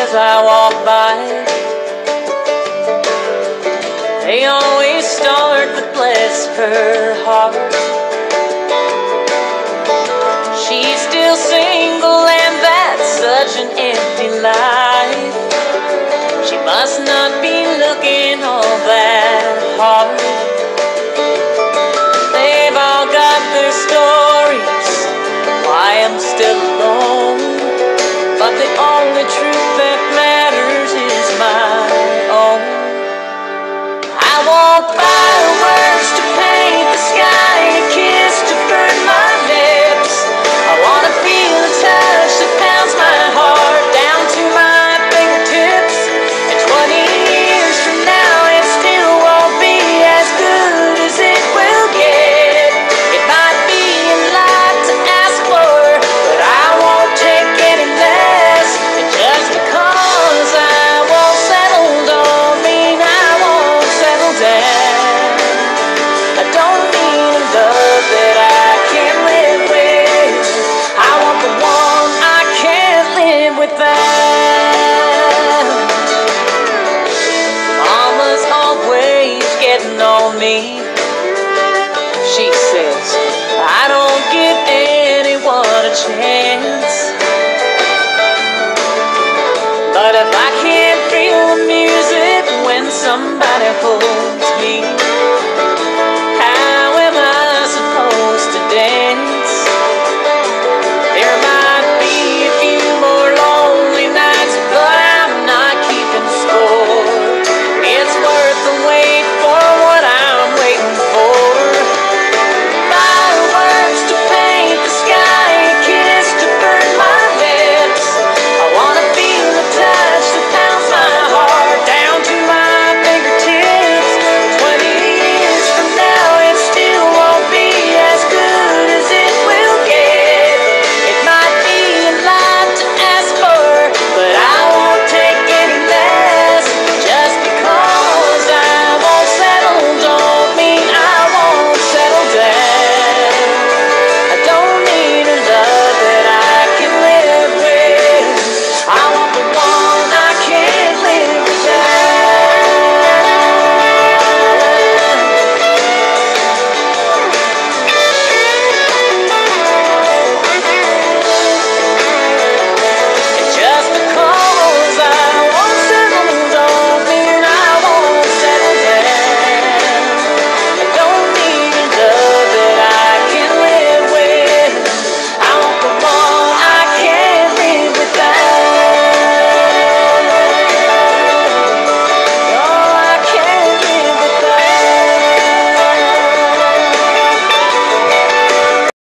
as I walk by. They always start with bless her heart. She's still single and that's such an empty life. She must not be looking all that hard. They've all got their stories, why I'm still alone. But the only truth that matters is my own. I won't buy words to paint the sky, a kiss to burn my lips. I wanna feel the touch that pounds my heart down to my fingertips. And 20 years from now it still won't be as good as it will get. It might be a lot to ask for, but I won't take any less. And just because I won't settle don't mean I won't settle down. I don't mean a love that I can't live with. I want the one I can't live without. Mama's always getting on me. She says I don't give anyone a chance. But if I can't feel the music when somebody holds me,